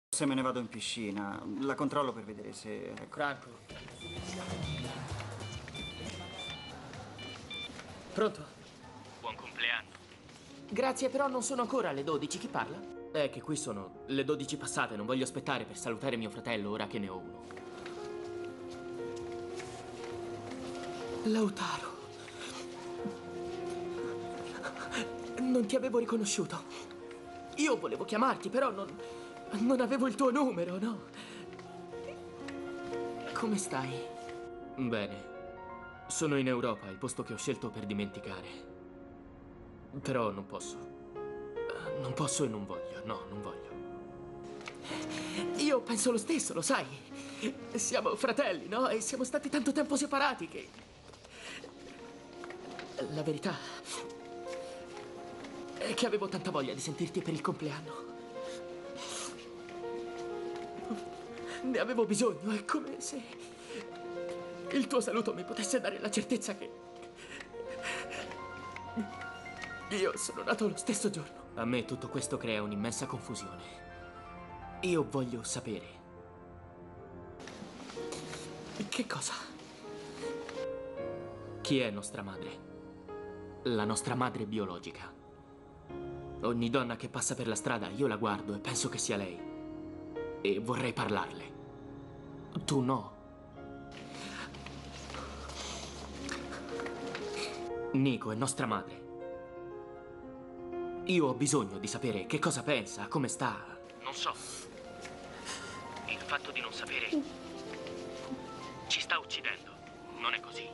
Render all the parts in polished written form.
Se me ne vado in piscina, la controllo per vedere se... Ecco. Franco. Pronto? Buon compleanno. Grazie, però non sono ancora le 12. Chi parla? È che qui sono le 12 passate, non voglio aspettare per salutare mio fratello ora che ne ho uno. Lautaro. Non ti avevo riconosciuto. Io volevo chiamarti, però non avevo il tuo numero, no? Come stai? Bene. Sono in Europa, il posto che ho scelto per dimenticare. Però non posso. Non posso e non voglio. No, non voglio. Io penso lo stesso, lo sai. Siamo fratelli, no? E siamo stati tanto tempo separati che... La verità è che avevo tanta voglia di sentirti per il compleanno. Ne avevo bisogno, è come se il tuo saluto mi potesse dare la certezza che io sono nato lo stesso giorno. A me tutto questo crea un'immensa confusione. Io voglio sapere. Che cosa? Chi è nostra madre? La nostra madre biologica. Ogni donna che passa per la strada io la guardo e penso che sia lei. E vorrei parlarle. Tu no. Nico è nostra madre. Io ho bisogno di sapere che cosa pensa, come sta. Non so. Il fatto di non sapere ci sta uccidendo. Non è così?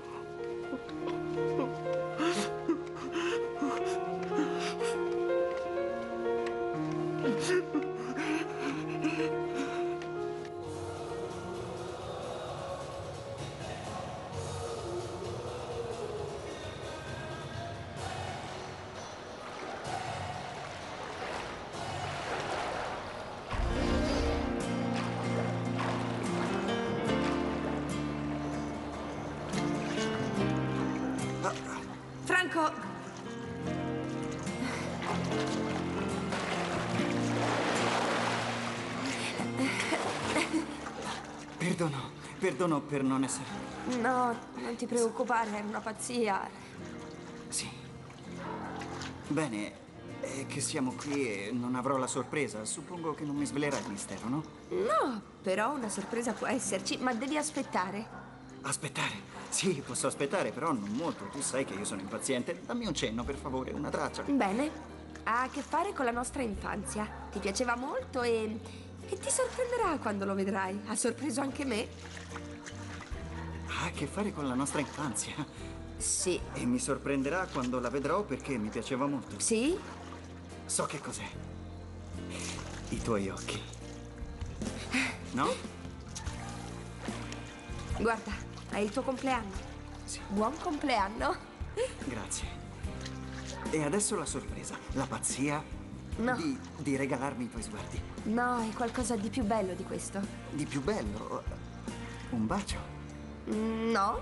Franco! Perdono per non essere... No, non ti preoccupare, era una pazzia. Sì. Bene, è che siamo qui e non avrò la sorpresa. Suppongo che non mi svelerà il mistero, no? No, però una sorpresa può esserci, ma devi aspettare. Aspettare? Sì, posso aspettare, però non molto. Tu sai che io sono impaziente. Dammi un cenno, per favore, una traccia. Bene, ha a che fare con la nostra infanzia. Ti piaceva molto e ti sorprenderà quando lo vedrai. Ha sorpreso anche me. Ha a che fare con la nostra infanzia. Sì. E mi sorprenderà quando la vedrò perché mi piaceva molto. Sì? So che cos'è. I tuoi occhi. No? Guarda, è il tuo compleanno. Sì. Buon compleanno. Grazie. E adesso la sorpresa. La pazzia No. di regalarmi i tuoi sguardi. No, è qualcosa di più bello di questo. Di più bello? Un bacio? No?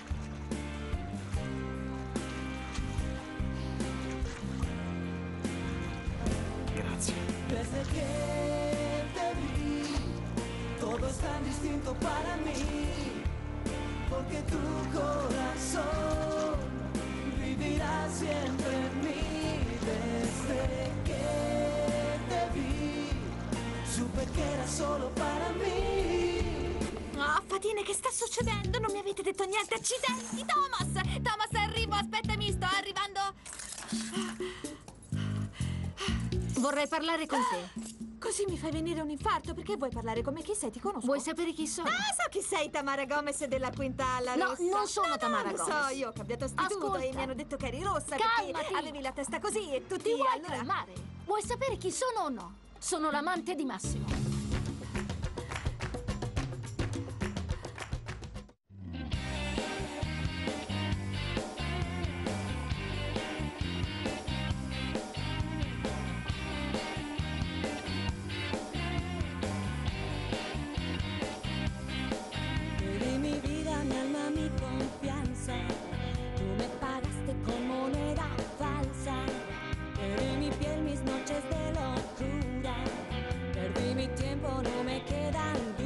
Grazie. Desde que te vi, todo es tan distinto para mí, porque tu corazón vivirá siempre en mí. Desde que te vi, supe que era solo para mí. Oh, Fatine, che sta succedendo? Non mi avete detto niente, accidenti! Thomas, arrivo, aspettami, sto arrivando! Vorrei parlare con te. Così mi fai venire un infarto. Perché vuoi parlare con me? Chi sei? Ti conosco. Vuoi sapere chi sono? Ah, so chi sei, Tamara Gomez della Quinta alla No, Rossa. non sono Tamara Lo Gomez. so, io ho cambiato istituto Ascolta. e mi hanno detto che eri rossa Calmati. perché avevi la testa così e tutti Ti vuoi allora... calmare? Vuoi sapere chi sono o no? Sono l'amante di Massimo. Di mi vida, mi alma, mi confianza. Tú me pagaste con moneda falsa. Perdí mi piel, mis noches de locura. Perdí mi tiempo no me quedan